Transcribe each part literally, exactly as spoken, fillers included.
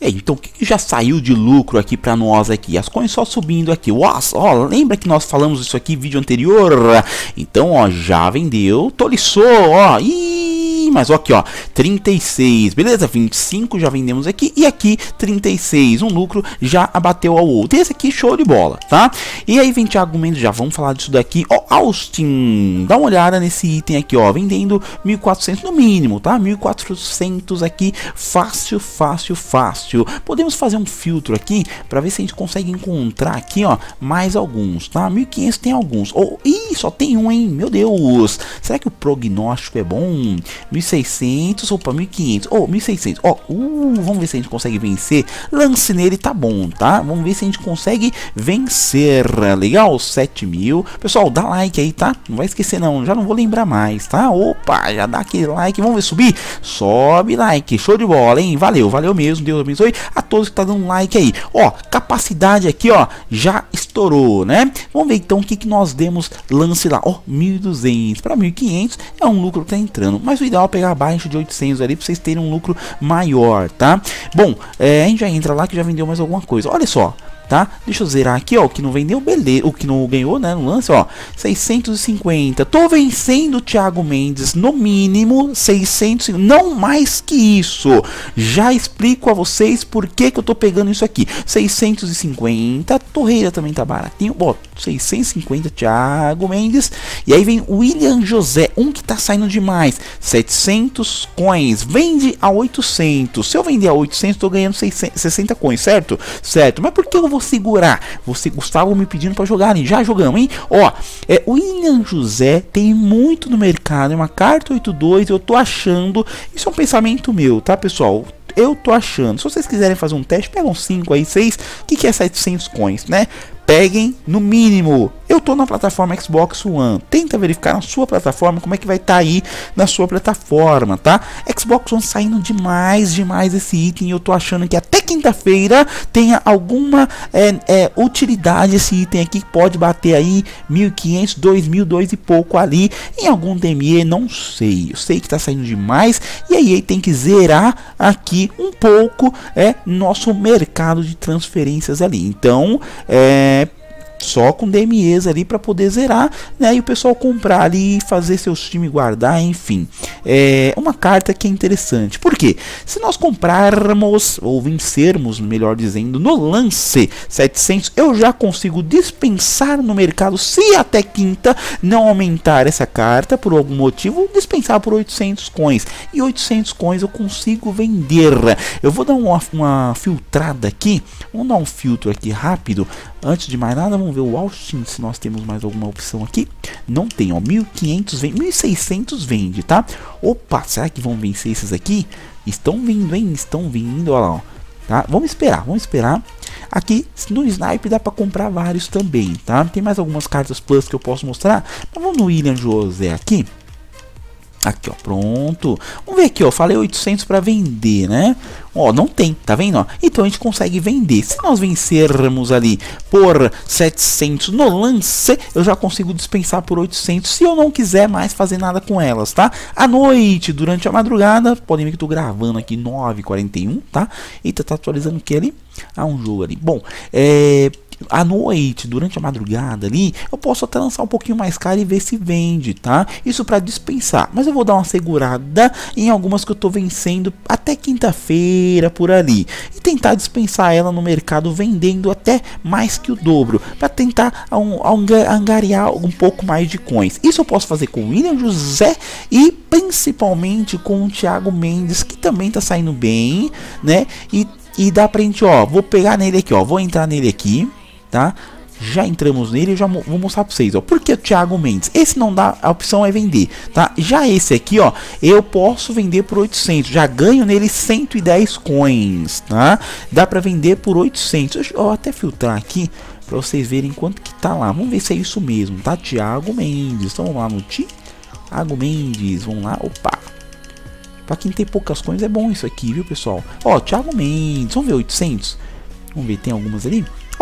E aí, então o que, que já saiu de lucro aqui para nós aqui? As coins só subindo aqui. Nossa, ó, lembra que nós falamos isso aqui no vídeo anterior? Então, ó, já vendeu, toliçou, ó. Ih, mas ó, aqui, ó, trinta e seis, beleza? vinte e cinco já vendemos aqui e aqui trinta e seis, um lucro já abateu ao outro. Esse aqui show de bola, tá? E aí vem Thiago Mendes, já vamos falar disso daqui. Ó, Austin, dá uma olhada nesse item aqui, ó, vendendo mil e quatrocentos no mínimo, tá? mil e quatrocentos aqui, fácil, fácil, fácil. Podemos fazer um filtro aqui para ver se a gente consegue encontrar aqui, ó, mais alguns, tá? mil e quinhentos tem alguns. Oh, ih, só tem um, hein? Meu Deus. Será que o prognóstico é bom? mil e seiscentos, opa, mil e quinhentos. Oh, mil e seiscentos. Ó, oh, uh, vamos ver se a gente consegue vencer. Lance nele, tá bom, tá? Vamos ver se a gente consegue vencer. Legal? sete mil. Pessoal, dá like aí, tá? Não vai esquecer não, já não vou lembrar mais, tá? Opa, já dá aquele like. Vamos ver subir? Sobe like. Show de bola, hein? Valeu, valeu mesmo. Deus abençoe a todos que tá dando like aí. Ó, capacidade aqui, ó, já estourou, né? Vamos ver então o que que nós demos lance lá. Ó, mil e duzentos para mil e quinhentos é um lucro que tá entrando, mas o ideal é pegar abaixo de oitocentos ali para vocês terem um lucro maior, tá? Bom, é, a gente já entra lá que já vendeu mais alguma coisa. Olha só, tá? Deixa eu zerar aqui, ó, o que não vendeu, beleza, o que não ganhou, né, no lance, ó, seiscentos e cinquenta. Tô vencendo o Thiago Mendes no mínimo seiscentos, não mais que isso. Já explico a vocês por que que eu tô pegando isso aqui. seiscentos e cinquenta, Torreira também tá baratinho, ó, seiscentos e cinquenta Thiago Mendes. E aí vem William José, um que tá saindo demais, setecentos coins, vende a oitocentos. Se eu vender a oitocentos, tô ganhando seiscentos, sessenta coins, certo? Certo, mas por que eu vou segurar? Você, Gustavo, me pedindo para jogar ali. Já jogamos, hein? Ó, é, o William José tem muito no mercado. É uma carta oito dois. Eu tô achando. Isso é um pensamento meu, tá, pessoal? Eu tô achando. Se vocês quiserem fazer um teste, pegam cinco aí, seis. O que, que é setecentos coins, né? Peguem no mínimo. Eu tô na plataforma Xbox One. Tenta verificar na sua plataforma como é que vai estar tá aí na sua plataforma, tá? Xbox One saindo demais, demais esse item. Eu tô achando que até quinta-feira tenha alguma é, é, utilidade esse item aqui. Que pode bater aí mil e quinhentos, dois mil, dois e pouco ali. Em algum D M E, não sei. Eu sei que tá saindo demais. E aí tem que zerar aqui um pouco é nosso mercado de transferências ali. Então, é só com D M Es ali para poder zerar, né? E o pessoal comprar ali, fazer seus times guardar, enfim. É uma carta que é interessante. Por quê? Se nós comprarmos ou vencermos, melhor dizendo, no lance setecentos, eu já consigo dispensar no mercado, se até quinta não aumentar essa carta por algum motivo, dispensar por oitocentos coins. E oitocentos coins eu consigo vender. Eu vou dar uma, uma filtrada aqui. Vamos dar um filtro aqui rápido. Antes de mais nada, vamos ver o Austin, se nós temos mais alguma opção aqui. Não tem, ó, mil e quinhentos vende, mil e seiscentos vende, tá? Opa, será que vão vencer esses aqui? Estão vindo, hein? Estão vindo, olha lá, ó. Tá? Vamos esperar, vamos esperar. Aqui no Snipe dá para comprar vários também, tá? Tem mais algumas cartas plus que eu posso mostrar. Mas vamos no William José aqui. Aqui, ó, pronto. Vamos ver aqui, ó, falei oitocentos para vender, né? Ó, não tem, tá vendo, ó? Então a gente consegue vender. Se nós vencermos ali por setecentos no lance, eu já consigo dispensar por oitocentos, se eu não quiser mais fazer nada com elas, tá? À noite, durante a madrugada, podem ver que eu tô gravando aqui nove e quarenta e um, tá? Eita, tá atualizando o que ali? Ah, um jogo ali. Bom, é... à noite, durante a madrugada ali, eu posso até lançar um pouquinho mais caro e ver se vende, tá? Isso para dispensar, mas eu vou dar uma segurada em algumas que eu tô vencendo até quinta-feira por ali e tentar dispensar ela no mercado vendendo até mais que o dobro, para tentar angariar um pouco mais de coins. Isso eu posso fazer com o William José e principalmente com o Thiago Mendes, que também tá saindo bem, né? E E dá pra gente, ó, vou pegar nele aqui, ó, vou entrar nele aqui, tá? Já entramos nele, eu já vou mostrar pra vocês, ó, porque o Thiago Mendes, esse não dá, a opção é vender, tá? Já esse aqui, ó, eu posso vender por oitocentos, já ganho nele cento e dez coins, tá? Dá pra vender por oitocentos, eu vou até filtrar aqui, pra vocês verem quanto que tá lá, vamos ver se é isso mesmo, tá? Thiago Mendes, então vamos lá no Thiago Mendes, vamos lá, opa. Pra quem tem poucas coins é bom isso aqui, viu, pessoal? Ó, Thiago Mendes, vamos ver oitocentos. Vamos ver, tem algumas ali.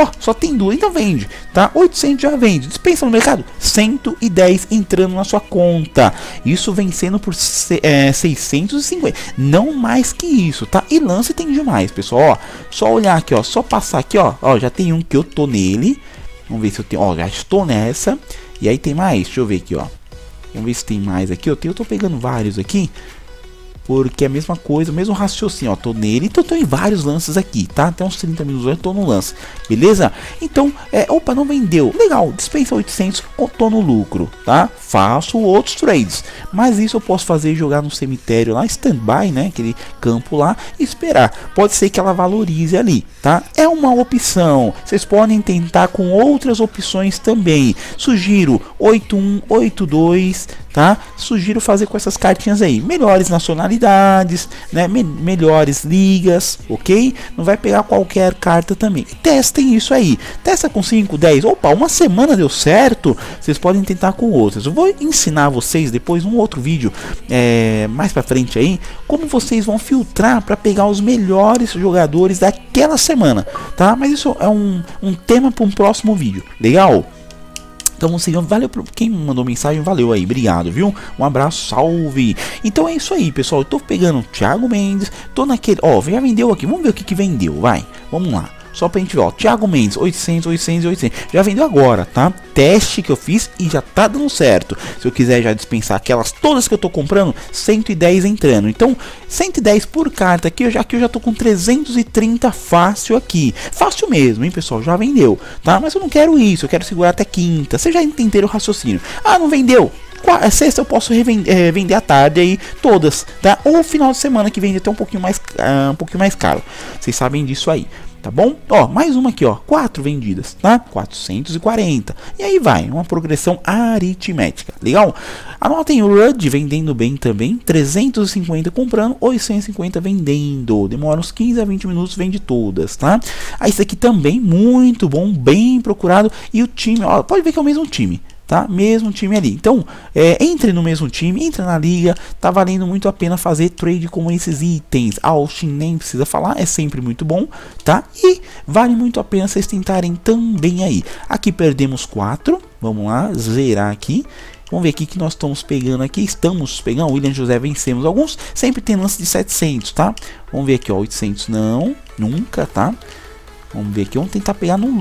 Ó, só tem duas, então vende, tá? oitocentos já vende. Dispensa no mercado, cento e dez entrando na sua conta. Isso vencendo por é, seiscentos e cinquenta. Não mais que isso, tá? E lance tem demais, pessoal, ó. Só olhar aqui, ó, só passar aqui, ó, ó, já tem um que eu tô nele. Vamos ver se eu tenho, ó, já estou nessa. E aí tem mais, deixa eu ver aqui, ó. Vamos ver se tem mais aqui, eu, tenho, eu tô pegando vários aqui. Porque é a mesma coisa, o mesmo raciocínio, ó, tô nele, então tô em vários lances aqui, tá? Até uns trinta minutos eu tô no lance, beleza? Então, é, opa, não vendeu, legal, dispensa oitocentos, tô no lucro, tá? Faço outros trades, mas isso eu posso fazer, jogar no cemitério lá, stand-by, né? Aquele campo lá, e esperar. Pode ser que ela valorize ali, tá? É uma opção, vocês podem tentar com outras opções também. Sugiro oito um, oito dois, tá? Sugiro fazer com essas cartinhas aí, melhores nacionalidades, né? Me melhores ligas, ok? Não vai pegar qualquer carta também. Testem isso aí, testa com cinco, dez, opa, uma semana deu certo, vocês podem tentar com outras. Eu vou ensinar vocês depois num outro vídeo, é, mais pra frente aí, como vocês vão filtrar para pegar os melhores jogadores daquela semana, tá? Mas isso é um, um tema para um próximo vídeo, legal? Então você valeu por quem mandou mensagem, valeu aí, obrigado, viu? Um abraço, salve. Então é isso aí, pessoal. Eu tô pegando o Thiago Mendes, tô naquele, ó, já vendeu aqui. Vamos ver o que que vendeu, vai. Vamos lá. Só pra gente ver, ó, Thiago Mendes, oitocentos, oitocentos, oitocentos. Já vendeu agora, tá? Teste que eu fiz e já tá dando certo. Se eu quiser já dispensar aquelas todas que eu tô comprando, cento e dez entrando. Então, cento e dez por carta aqui, eu já, aqui eu já tô com trezentos e trinta fácil aqui. Fácil mesmo, hein, pessoal? Já vendeu, tá? Mas eu não quero isso, eu quero segurar até quinta. Você já entenderam o raciocínio. Ah, não vendeu? Sexta eu posso revender, é, vender à tarde aí todas, tá? Ou final de semana que vende até um pouquinho mais, uh, um pouquinho mais caro. Vocês sabem disso aí. Tá bom? Ó, mais uma aqui, ó, quatro vendidas, tá? quatrocentos e quarenta. E aí vai, uma progressão aritmética. Legal? Anotem o Rudd vendendo bem também, trezentos e cinquenta comprando, oitocentos e cinquenta vendendo. Demora uns quinze a vinte minutos, vende todas, tá? Aí esse aqui também muito bom, bem procurado, e o time, ó, pode ver que é o mesmo time. Tá? Mesmo time ali. Então, é, entre no mesmo time, entre na liga. Tá valendo muito a pena fazer trade com esses itens. Austin nem precisa falar, é sempre muito bom, tá? E vale muito a pena vocês tentarem também aí. Aqui perdemos quatro. Vamos lá, zerar aqui. Vamos ver aqui que nós estamos pegando aqui. Estamos pegando. William José vencemos alguns. Sempre tem lance de setecentos, tá? Vamos ver aqui, ó. oitocentos não. Nunca, tá? Vamos ver aqui. Vamos tentar pegar no...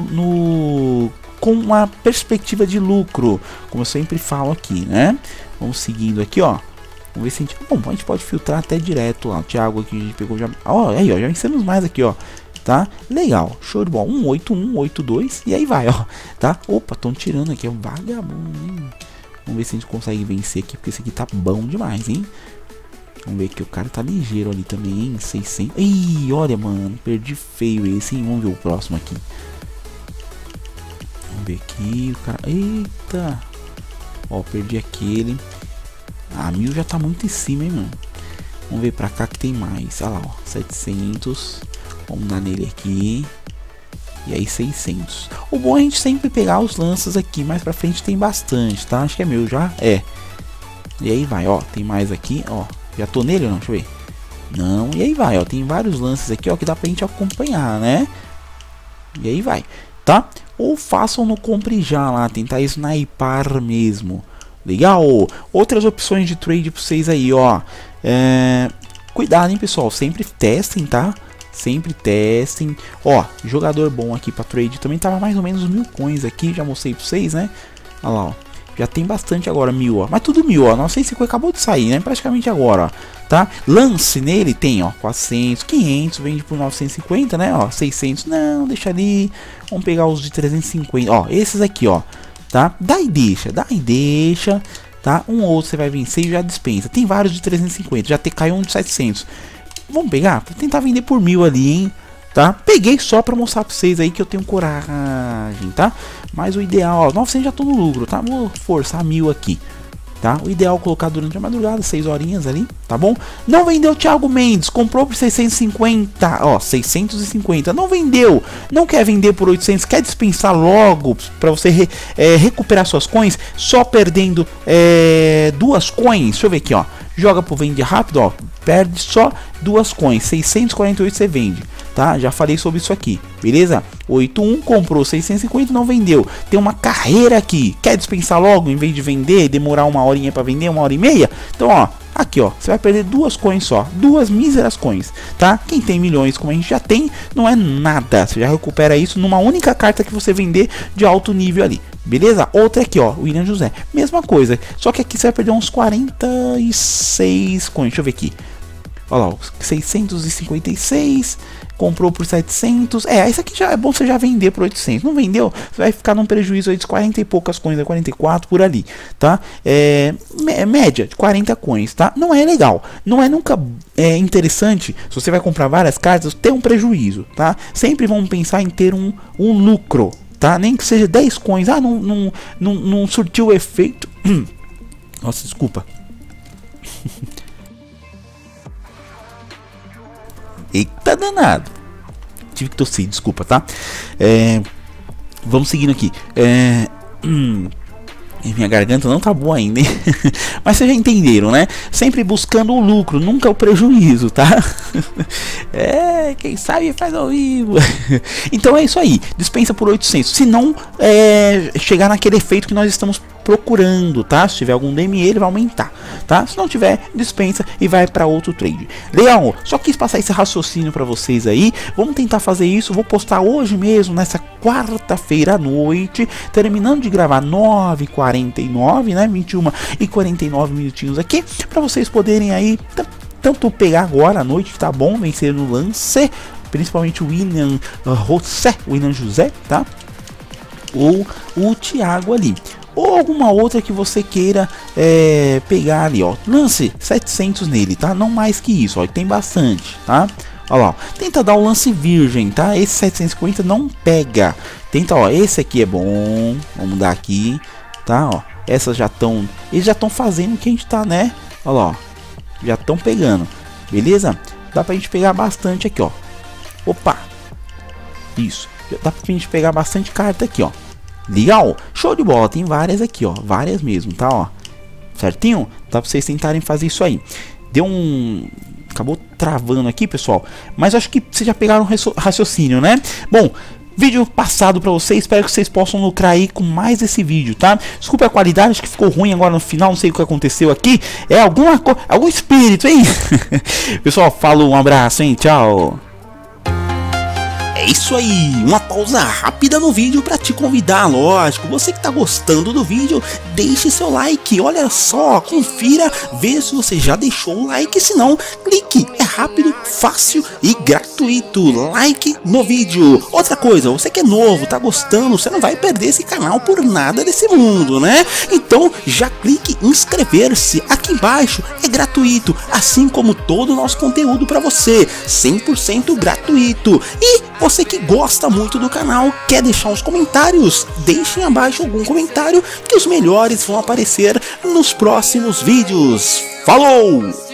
no com uma perspectiva de lucro, como eu sempre falo aqui, né? Vamos seguindo aqui, ó. Vamos ver se a gente... Bom, a gente pode filtrar até direto lá. O Thiago aqui a gente pegou já... Ó, aí, ó, já vencemos mais aqui, ó. Tá? Legal, show de bola. um oito um, oito dois e aí vai, ó. Tá? Opa, estão tirando aqui, é um vagabundo, hein? Vamos ver se a gente consegue vencer aqui, porque esse aqui tá bom demais, hein? Vamos ver que o cara tá ligeiro ali também, hein? seiscentos. Ih, olha, mano, perdi feio esse, hein? Vamos ver o próximo aqui. Vamos ver aqui, o cara... Eita! Ó, perdi aquele. Ah, mil já tá muito em cima, hein, mano. Vamos ver pra cá que tem mais. Olha lá, ó, setecentos. Vamos dar nele aqui. E aí seiscentos. O bom é a gente sempre pegar os lances aqui. Mais pra frente tem bastante, tá? Acho que é meu já. É. E aí vai, ó. Tem mais aqui, ó. Já tô nele ou não? Deixa eu ver. Não. E aí vai, ó. Tem vários lances aqui, ó. Que dá pra gente acompanhar, né? E aí vai, tá? Ou façam no compre já lá. Tentar snipar mesmo. Legal? Outras opções de trade pra vocês aí, ó. É... Cuidado, hein, pessoal. Sempre testem, tá? Sempre testem. Ó, jogador bom aqui pra trade. Também tava mais ou menos mil coins aqui. Já mostrei pra vocês, né? Olha lá, ó. Já tem bastante agora, mil, ó. Mas tudo mil, ó. Não sei se acabou de sair, né? Praticamente agora, ó. Tá? Lance nele tem, ó. quatrocentos, quinhentos. Vende por novecentos e cinquenta, né? Ó, seiscentos. Não, deixa ali. Vamos pegar os de trezentos e cinquenta. Ó, esses aqui, ó. Tá? Dá e deixa. Dá e deixa. Tá? Um ou outro você vai vencer e já dispensa. Tem vários de trezentos e cinquenta. Já te caiu um de setecentos. Vamos pegar? Vou tentar vender por mil ali, hein? Tá? Peguei só pra mostrar pra vocês aí que eu tenho coragem, tá? Mas o ideal, ó, novecentos já tô no lucro, tá? Vou forçar mil aqui, tá? O ideal é colocar durante a madrugada, seis horinhas ali, tá bom? Não vendeu o Thiago Mendes, comprou por seiscentos e cinquenta, ó, seiscentos e cinquenta, não vendeu, não quer vender por oitocentos, quer dispensar logo pra você re, é, recuperar suas coins, só perdendo é, duas coins, deixa eu ver aqui, ó. joga pro vende rápido, ó, perde só duas coins, seiscentos e quarenta e oito você vende, tá? Já falei sobre isso aqui, beleza? oito um comprou seiscentos e cinquenta, não vendeu. Tem uma carreira aqui, quer dispensar logo em vez de vender, demorar uma horinha para vender, uma hora e meia? Então, ó, aqui, ó, você vai perder duas coins só, duas míseras coins, tá? Quem tem milhões, como a gente já tem, não é nada. Você já recupera isso numa única carta que você vender de alto nível ali. Beleza? Outra aqui, ó, William José. Mesma coisa, só que aqui você vai perder uns quarenta e seis coins. Deixa eu ver aqui. Olha lá, seiscentos e cinquenta e seis. Comprou por setecentos. É, esse aqui já é bom você já vender por oitocentos. Não vendeu, você vai ficar num prejuízo aí de quarenta e poucas coins, quarenta e quatro por ali, tá? É, média de quarenta coins, tá? Não é legal. Não é nunca é, interessante, se você vai comprar várias cartas, ter um prejuízo, tá? Sempre vamos pensar em ter um, um lucro, tá? Nem que seja dez coins. Ah, não, não, não, não surtiu o efeito. Nossa, desculpa. Eita danado. Tive que tossir, desculpa, tá? É, vamos seguindo aqui. É, hum, minha garganta não tá boa ainda, hein? Mas vocês já entenderam, né? Sempre buscando o lucro, nunca o prejuízo, tá? É, quem sabe faz ao vivo. Então é isso aí. Dispensa por oitocentos. Se não é, chegar naquele efeito que nós estamos procurando, tá? Se tiver algum D M E, ele vai aumentar, tá? Se não tiver, dispensa e vai para outro trade. Legal, só quis passar esse raciocínio para vocês aí. Vamos tentar fazer isso. Vou postar hoje mesmo, nessa quarta-feira à noite, terminando de gravar nove e quarenta e nove, né? vinte e uma e quarenta e nove minutinhos aqui, para vocês poderem aí tanto pegar agora à noite, tá bom? Vencer no lance, principalmente o William uh, José, William José, tá? Ou o Thiago ali, ou alguma outra que você queira é, pegar ali, ó. Lance setecentos nele, tá? Não mais que isso, ó. Tem bastante, tá? Olha lá, ó. Tenta dar o lance virgem, tá? Esse setecentos e cinquenta não pega. Tenta, ó. Esse aqui é bom. Vamos dar aqui, tá? Ó. Essas já estão, eles já estão fazendo o que a gente tá, né? Olha lá, ó. Já estão pegando, beleza? Dá pra gente pegar bastante aqui, ó. Opa, isso. Dá pra gente pegar bastante carta aqui, ó. Legal, show de bola, tem várias aqui, ó, várias mesmo, tá, ó, certinho? Dá pra vocês tentarem fazer isso aí. Deu um... acabou travando aqui, pessoal, mas acho que vocês já pegaram o raciocínio, né? Bom, vídeo passado pra vocês, espero que vocês possam lucrar aí com mais esse vídeo, tá? Desculpa a qualidade, acho que ficou ruim agora no final, não sei o que aconteceu aqui. É alguma coisa, algum espírito, hein? Pessoal, falou, um abraço, hein, tchau. É isso aí, uma pausa rápida no vídeo para te convidar, lógico. Você que tá gostando do vídeo, deixe seu like, olha só, confira, vê se você já deixou o like, se não, clique, é rápido, fácil e gratuito, like no vídeo. Outra coisa, você que é novo, tá gostando, você não vai perder esse canal por nada desse mundo, né? Então já clique em inscrever-se, aqui embaixo é gratuito, assim como todo o nosso conteúdo para você, cem por cento gratuito. E você que gosta muito do canal, quer deixar uns comentários? Deixem abaixo algum comentário que os melhores vão aparecer nos próximos vídeos. Falou!